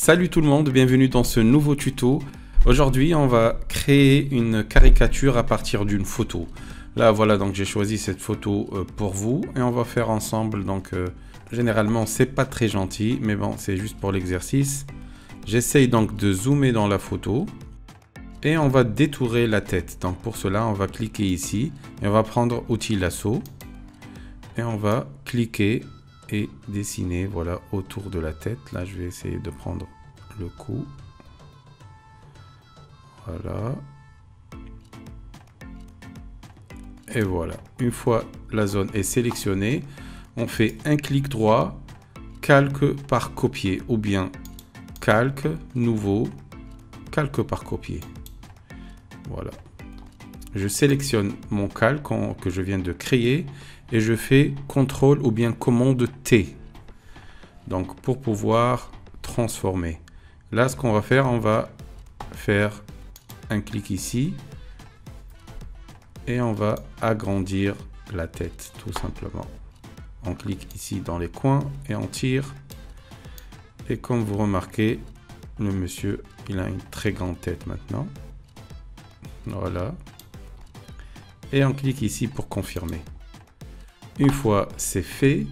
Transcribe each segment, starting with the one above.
Salut tout le monde, bienvenue dans ce nouveau tuto. Aujourd'hui, on va créer une caricature à partir d'une photo. Là, voilà, donc j'ai choisi cette photo pour vous et on va faire ensemble. Donc, généralement, c'est pas très gentil, mais bon, c'est juste pour l'exercice. J'essaye donc de zoomer dans la photo et on va détourer la tête. Donc, pour cela, on va cliquer ici et on va prendre outil lasso et on va cliquer et dessiner, voilà, autour de la tête. Là, je vais essayer de prendre le cou. Voilà. Et voilà. Une fois la zone est sélectionnée, on fait un clic droit, calque par copier, ou bien calque, nouveau, calque par copier. Voilà. Je sélectionne mon calque que je viens de créer et je fais CTRL ou bien commande T. Donc pour pouvoir transformer. Là, ce qu'on va faire, on va faire un clic ici et on va agrandir la tête tout simplement. On clique ici dans les coins et on tire. Et comme vous remarquez, le monsieur, il a une très grande tête maintenant. Voilà. Et on clique ici pour confirmer. Une fois c'est fait,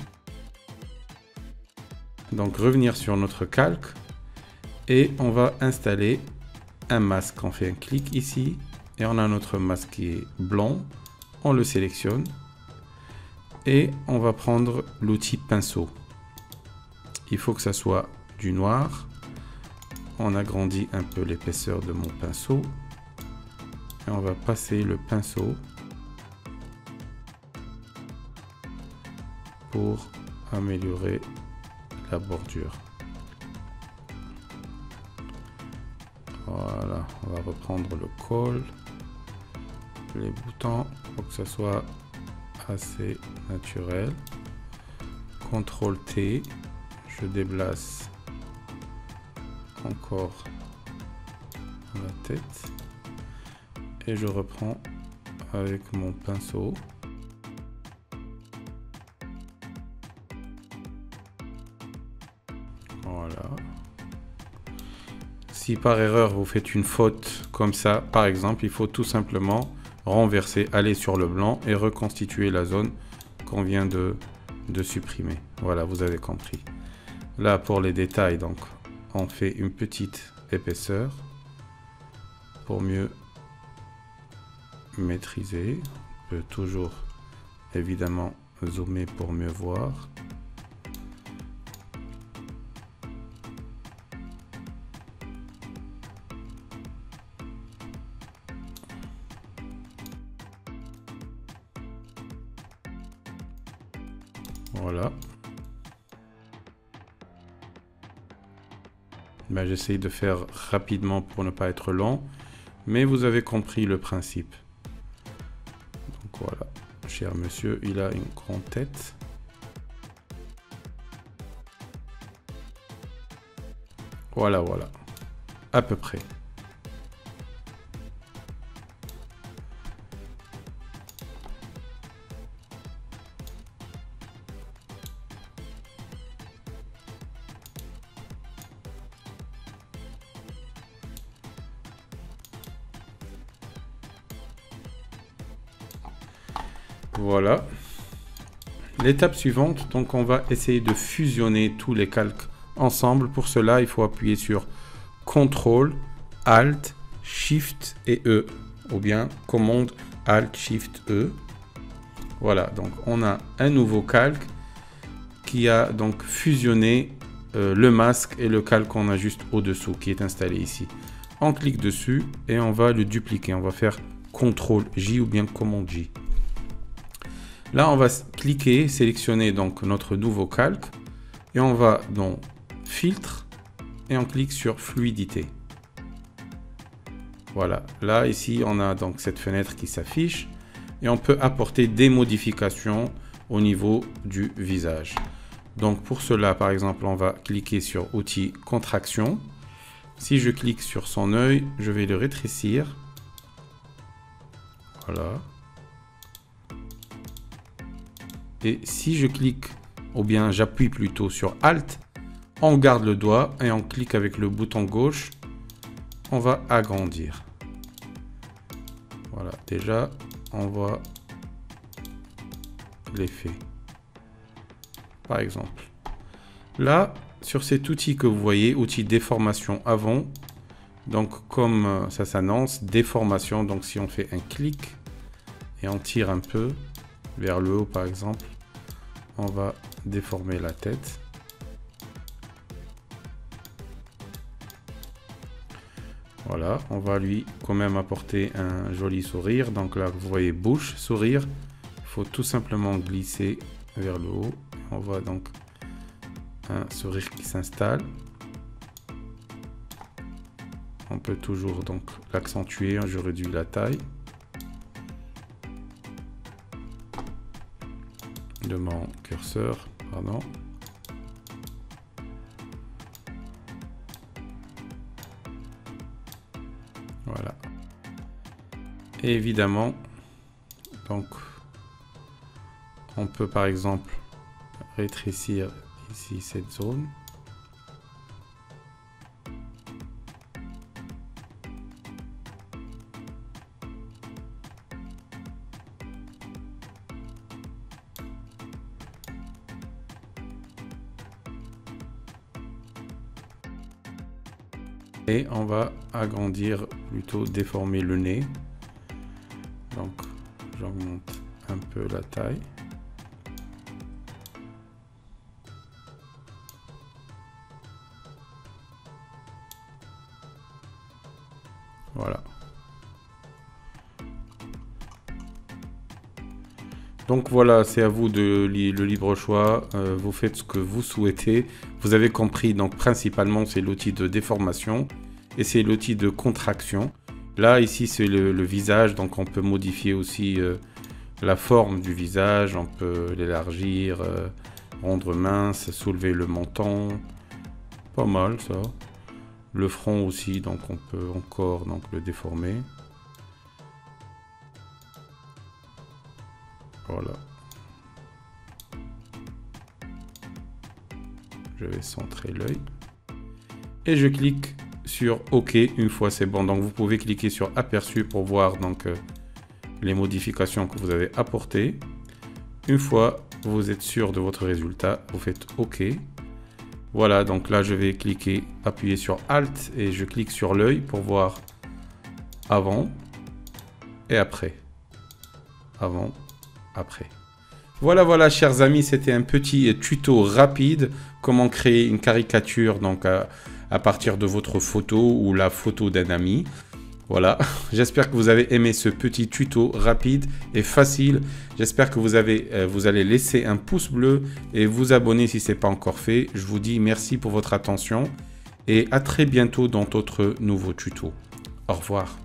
donc revenir sur notre calque et on va installer un masque. On fait un clic ici et on a notre masque qui est blanc. On le sélectionne et on va prendre l'outil pinceau. Il faut que ça soit du noir. On agrandit un peu l'épaisseur de mon pinceau et on va passer le pinceau pour améliorer la bordure. Voilà, on va reprendre le col, les boutons pour que ça soit assez naturel. CTRL T, je déplace encore la tête et je reprends avec mon pinceau. Voilà. Si par erreur vous faites une faute comme ça, par exemple, il faut tout simplement renverser, aller sur le blanc et reconstituer la zone qu'on vient de supprimer. Voilà, vous avez compris. Là, pour les détails, donc, on fait une petite épaisseur pour mieux maîtriser. On peut toujours, évidemment, zoomer pour mieux voir. Voilà. Ben, j'essaye de faire rapidement pour ne pas être long, mais vous avez compris le principe. Donc voilà, cher monsieur, il a une grande tête. Voilà, voilà, à peu près. Voilà. L'étape suivante, donc on va essayer de fusionner tous les calques ensemble. Pour cela, il faut appuyer sur CTRL, ALT, SHIFT et E. Ou bien commande ALT, SHIFT, E. Voilà, donc on a un nouveau calque qui a donc fusionné le masque et le calque qu'on a juste au-dessous qui est installé ici. On clique dessus et on va le dupliquer. On va faire CTRL J ou bien commande J. Là, on va cliquer, sélectionner donc notre nouveau calque et on va dans filtre et on clique sur fluidité. Voilà, là ici on a donc cette fenêtre qui s'affiche et on peut apporter des modifications au niveau du visage. Donc pour cela, par exemple, on va cliquer sur outil contraction. Si je clique sur son œil, je vais le rétrécir. Voilà. Et si je clique, ou bien j'appuie plutôt sur Alt, On garde le doigt et on clique avec le bouton gauche. On va agrandir. Voilà, déjà, on voit l'effet. Par exemple. Là, sur cet outil que vous voyez, outil déformation avant, donc comme ça s'annonce, déformation, donc si on fait un clic et on tire un peu vers le haut par exemple, on va déformer la tête. Voilà, on va lui quand même apporter un joli sourire. Donc là, vous voyez bouche, sourire. Il faut tout simplement glisser vers le haut. On voit donc un sourire qui s'installe. On peut toujours donc l'accentuer. Je réduis la taille de mon curseur, pardon. Voilà. Et évidemment, donc, on peut par exemple rétrécir ici cette zone. Et on va agrandir, plutôt déformer le nez. Donc j'augmente un peu la taille. Voilà. Donc voilà, c'est à vous le libre choix. Vous faites ce que vous souhaitez. Vous avez compris, donc principalement c'est l'outil de déformation et c'est l'outil de contraction. Là, ici, c'est le visage, donc on peut modifier aussi la forme du visage. On peut l'élargir, rendre mince, soulever le menton. Pas mal ça. Le front aussi, donc on peut encore donc, le déformer. Voilà. Je vais centrer l'œil. Et je clique sur OK une fois c'est bon. Donc vous pouvez cliquer sur aperçu pour voir donc les modifications que vous avez apportées. Une fois vous êtes sûr de votre résultat, vous faites OK. Voilà, donc là je vais cliquer, appuyer sur Alt et je clique sur l'œil pour voir avant et après. Avant, après. Voilà, chers amis, c'était un petit tuto rapide, comment créer une caricature donc à partir de votre photo ou la photo d'un ami. Voilà, j'espère que vous avez aimé ce petit tuto rapide et facile. J'espère que vous allez laisser un pouce bleu et vous abonner si ce n'est pas encore fait. Je vous dis merci pour votre attention et à très bientôt dans d'autres nouveaux tutos. Au revoir.